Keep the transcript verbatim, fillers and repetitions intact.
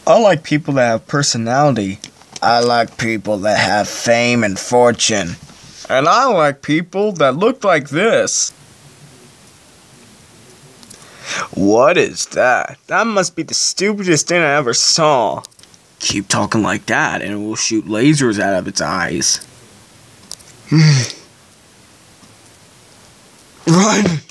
I like people that have personality. I like people that have fame and fortune. And I like people that look like this. What is that? That must be the stupidest thing I ever saw. Keep talking like that and it will shoot lasers out of its eyes. Run!